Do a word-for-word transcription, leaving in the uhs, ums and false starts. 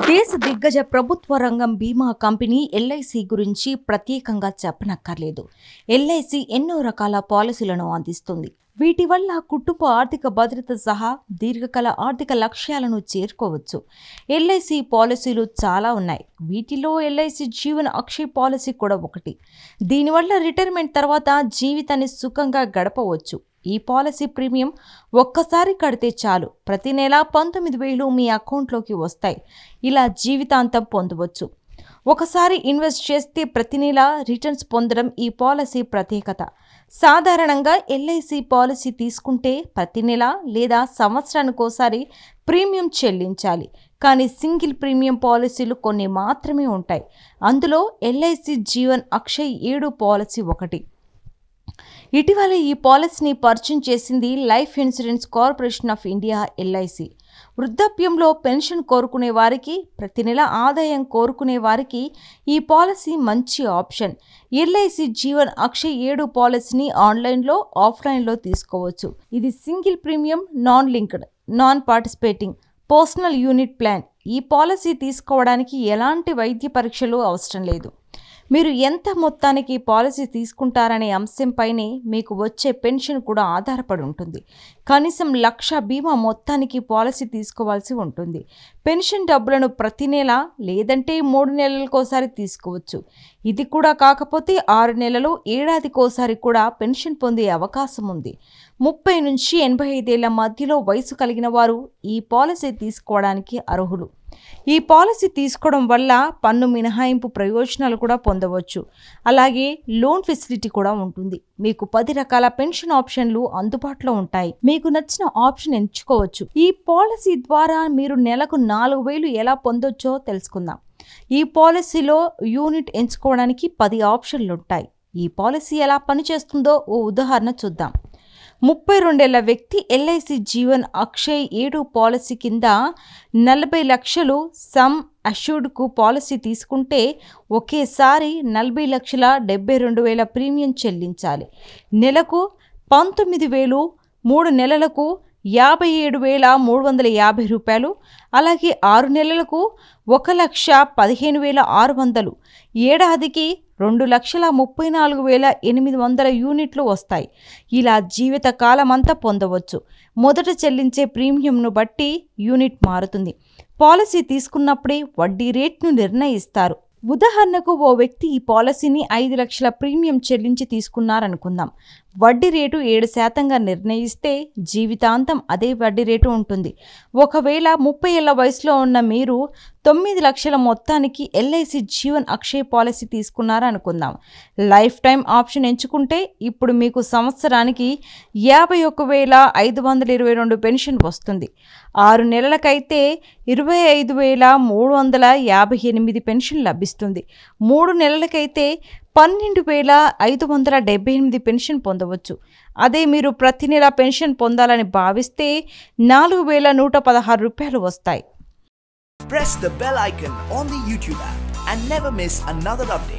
దేశ దిగ్గజ ప్రభుత్వ రంగం బీమా కంపెనీ ఎల్ ఐ సి గురించి ప్రత్యేకంగా చెప్పనక్కర్లేదు. ఎల్ ఐ సి ఎన్నో రకాల పాలసీలను అందిస్తుంది. వీటి వల్ల కుటుంబ ఆర్థిక భద్రత సహా దీర్ఘకాల ఆర్థిక లక్ష్యాలను చేరుకోవచ్చు. ఎల్ ఐ సి పాలసీలు చాలా ఉన్నాయి. వీటిలో L I C Jeevan Akshay policy కూడా ఒకటి. దీనివల్ల రిటైర్మెంట్ తర్వాత జీవితాన్ని సుఖంగా గడపవచ్చు. ఈ పాలసీ ప్రీమియం ఒక్కసారి కడితే చాలు, ప్రతి నెల పంతొమ్మిది వేలు మీ అకౌంట్లోకి వస్తాయి. ఇలా జీవితాంతం పొందవచ్చు. ఒకసారి ఇన్వెస్ట్ చేస్తే ప్రతి నెల రిటర్న్స్ పొందడం ఈ పాలసీ ప్రత్యేకత. సాధారణంగా ఎల్ ఐ సి పాలసీ తీసుకుంటే ప్రతి నెల లేదా సంవత్సరానికోసారి ప్రీమియం చెల్లించాలి. కానీ సింగిల్ ప్రీమియం పాలసీలు కొన్ని మాత్రమే ఉంటాయి. అందులో L I C Jeevan Akshay ఏడు పాలసీ ఒకటి. ఇటీవల ఈ పాలసీని పరిచయం చేసింది life insurance corporation of India L I C. వృద్ధాప్యంలో పెన్షన్ కోరుకునే వారికి, ప్రతి నెల ఆదాయం కోరుకునే వారికి ఈ పాలసీ మంచి option. L I C Jeevan Akshay ఏడు పాలసీని ఆన్లైన్లో, ఆఫ్లైన్లో తీసుకోవచ్చు. ఇది single premium, non linked, non participating, personal unit plan. ఈ పాలసీ తీసుకోవడానికి ఎలాంటి వైద్య పరీక్షలు అవసరం లేదు. మీరు ఎంత మొత్తానికి పాలసీ తీసుకుంటారనే అంశంపైనే మీకు వచ్చే పెన్షన్ కూడా ఆధారపడి ఉంటుంది. కనీసం లక్ష బీమా మొత్తానికి పాలసీ తీసుకోవాల్సి ఉంటుంది. పెన్షన్ డబ్బులను ప్రతి నెల లేదంటే మూడు నెలలకోసారి తీసుకోవచ్చు. ఇది కూడా కాకపోతే ఆరు నెలలు, ఏడాదికోసారి కూడా పెన్షన్ పొందే అవకాశం ఉంది. ముప్పై నుంచి ఎనభై ఐదేళ్ల మధ్యలో వయసు కలిగిన వారు ఈ పాలసీ తీసుకోవడానికి అర్హులు. ఈ పాలసీ తీసుకోవడం వల్ల పన్ను మినహాయింపు ప్రయోజనాలు కూడా పొందవచ్చు. అలాగే లోన్ ఫెసిలిటీ కూడా ఉంటుంది. మీకు పది రకాల పెన్షన్ ఆప్షన్లు అందుబాటులో ఉంటాయి. మీకు నచ్చిన ఆప్షన్ ఎంచుకోవచ్చు. ఈ పాలసీ ద్వారా మీరు నెలకు నాలుగు వేలు ఎలా పొందొచ్చో తెలుసుకుందాం. ఈ పాలసీలో యూనిట్ ఎంచుకోవడానికి పది ఆప్షన్లు ఉంటాయి. ఈ పాలసీ ఎలా పనిచేస్తుందో ఓ ఉదాహరణ చూద్దాం. ముప్పై రెండేళ్ల వ్యక్తి L I C Jeevan Akshay ఏడు పాలసీ కింద నలభై లక్షలు సమ్ అష్యూర్డ్కు పాలసీ తీసుకుంటే ఒకేసారి నలభై లక్షల డెబ్బై రెండు వేల ప్రీమియం చెల్లించాలి. నెలకు పంతొమ్మిది వేలు, మూడు నెలలకు యాభై ఏడు వేల మూడు వందల యాభై రూపాయలు, అలాగే ఆరు నెలలకు ఒక లక్ష పదిహేను వేల ఆరు వందలు, ఏడాదికి రెండు లక్షల ముప్పై నాలుగు వేల ఎనిమిది వందల యూనిట్లు వస్తాయి. ఇలా జీవిత కాలమంతా పొందవచ్చు. మొదట చెల్లించే ప్రీమియంను బట్టి యూనిట్ మారుతుంది. పాలసీ తీసుకున్నప్పుడే వడ్డీ రేట్ను నిర్ణయిస్తారు. ఉదాహరణకు ఓ వ్యక్తి ఈ పాలసీని ఐదు లక్షల ప్రీమియం చెల్లించి తీసుకున్నారనుకుందాం. వడ్డీ రేటు ఏడు శాతంగా నిర్ణయిస్తే జీవితాంతం అదే వడ్డీ రేటు ఉంటుంది. ఒకవేళ ముప్పై ఏళ్ల వయసులో ఉన్న మీరు తొమ్మిది లక్షల మొత్తానికి L I C Jeevan Akshay policy తీసుకున్నారనుకుందాం. లైఫ్ టైం ఆప్షన్ ఎంచుకుంటే ఇప్పుడు మీకు సంవత్సరానికి యాభై ఒక వేల ఐదు వందల ఇరవై రెండు పెన్షన్ వస్తుంది. ఆరు నెలలకైతే ఇరవై ఐదు వేల మూడు వందల యాభై ఎనిమిది పెన్షన్ లభిస్తుంది. మూడు నెలలకైతే పన్నెండు వేల ఐదు వందల డెబ్బై ఎనిమిది పెన్షన్ పొందవచ్చు. అదే మీరు ప్రతి నెల పెన్షన్ పొందాలని భావిస్తే నాలుగు వేల నూట పదహారు రూపాయలు వస్తాయి. Press the bell icon on the YouTube app and never miss another update.